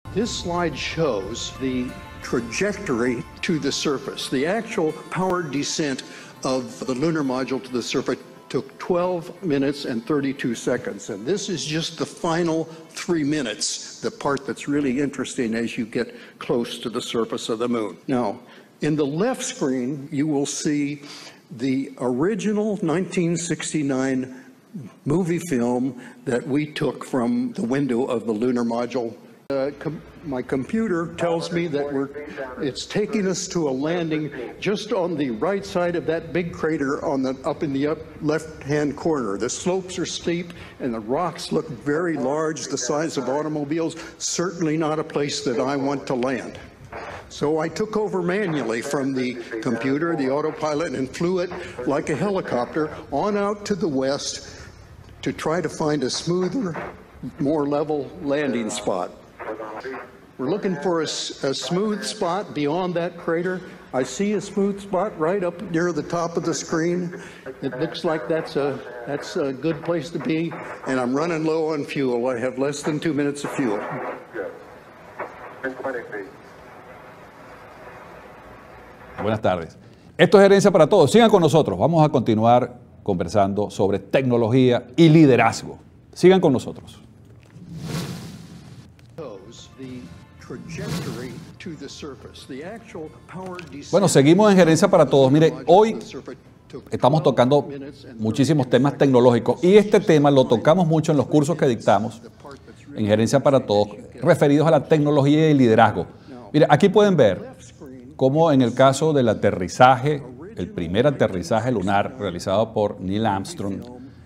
This slide shows the trajectory to the surface. The actual powered descent of the lunar module to the surface took 12 minutes and 32 seconds. And this is just the final 3 minutes, the part that's really interesting as you get close to the surface of the moon. Now, in the left screen, you will see the original 1969 movie film that we took from the window of the lunar module. My computer tells me that it's taking us to a landing just on the right side of that big crater up in the left-hand corner. The slopes are steep and the rocks look very large, the size of automobiles. Certainly not a place that I want to land. So I took over manually from the computer, the autopilot, and flew it like a helicopter on out to the west to try to find a smoother, more level landing spot. We're looking for a smooth spot beyond that crater. I see a smooth spot right up near the top of the screen. It looks like that's a good place to be, and I'm running low on fuel. I have less than 2 minutes of fuel. Buenas tardes. Esto es Herencia para Todos. Sigan con nosotros. Vamos a continuar conversando sobre tecnología y liderazgo. Sigan con nosotros. Bueno, seguimos en Gerencia para Todos. Mire, hoy estamos tocando muchísimos temas tecnológicos y este tema lo tocamos mucho en los cursos que dictamos en Gerencia para Todos, referidos a la tecnología y el liderazgo. Mire, aquí pueden ver cómo en el caso del aterrizaje, el primer aterrizaje lunar realizado por Neil Armstrong,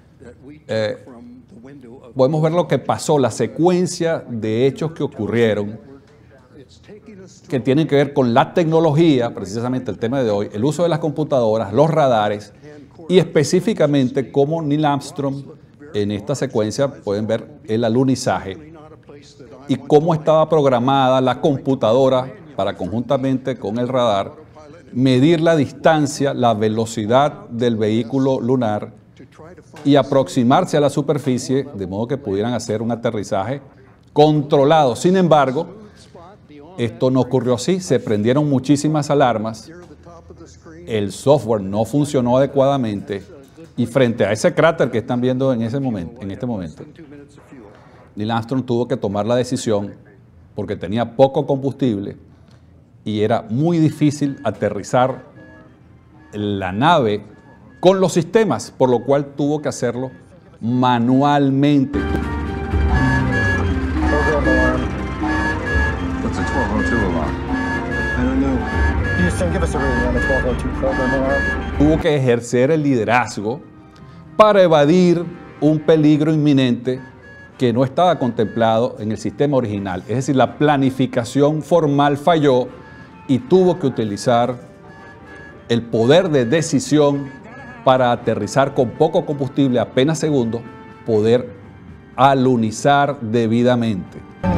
podemos ver lo que pasó, la secuencia de hechos que ocurrieron que tienen que ver con la tecnología, precisamente el tema de hoy, el uso de las computadoras, los radares y específicamente cómo Neil Armstrong en esta secuencia pueden ver el alunizaje y cómo estaba programada la computadora para conjuntamente con el radar medir la distancia, la velocidad del vehículo lunar y aproximarse a la superficie de modo que pudieran hacer un aterrizaje controlado. Sin embargo, esto no ocurrió así, se prendieron muchísimas alarmas, el software no funcionó adecuadamente y frente a ese cráter que están viendo en este momento, Neil Armstrong tuvo que tomar la decisión porque tenía poco combustible y era muy difícil aterrizar la nave con los sistemas, por lo cual tuvo que hacerlo manualmente. Tuvo que ejercer el liderazgo para evadir un peligro inminente que no estaba contemplado en el sistema original. Es decir, la planificación formal falló y tuvo que utilizar el poder de decisión para aterrizar con poco combustible, apenas segundos, poder alunizar debidamente.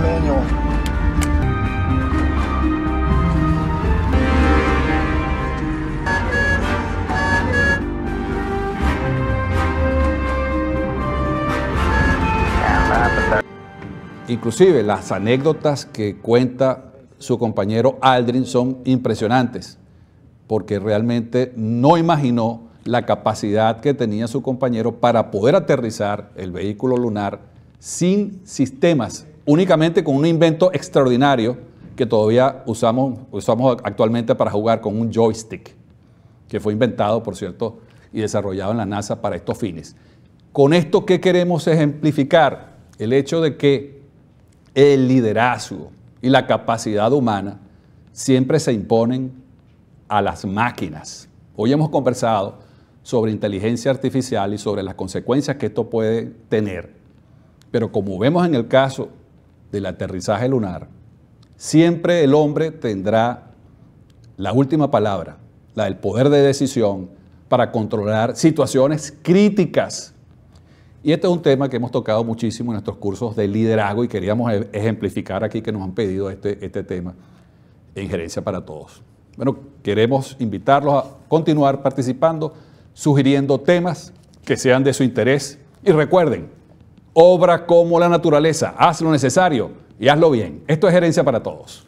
Inclusive las anécdotas que cuenta su compañero Aldrin son impresionantes, porque realmente no imaginó la capacidad que tenía su compañero para poder aterrizar el vehículo lunar sin sistemas, únicamente con un invento extraordinario que todavía usamos actualmente para jugar con un joystick, que fue inventado, por cierto, y desarrollado en la NASA para estos fines. Con esto, ¿qué queremos ejemplificar? El hecho de que el liderazgo y la capacidad humana siempre se imponen a las máquinas. Hoy hemos conversado sobre inteligencia artificial y sobre las consecuencias que esto puede tener. Pero como vemos en el caso del aterrizaje lunar, siempre el hombre tendrá la última palabra, la del poder de decisión para controlar situaciones críticas. Y este es un tema que hemos tocado muchísimo en nuestros cursos de liderazgo y queríamos ejemplificar aquí que nos han pedido este tema en Gerencia para Todos. Bueno, queremos invitarlos a continuar participando, sugiriendo temas que sean de su interés. Y recuerden, obra como la naturaleza, haz lo necesario y hazlo bien. Esto es Gerencia para Todos.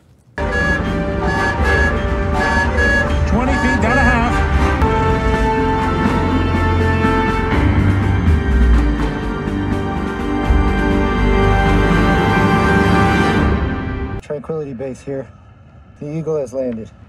20 feet, down a half. Tranquility Base here. The Eagle has landed.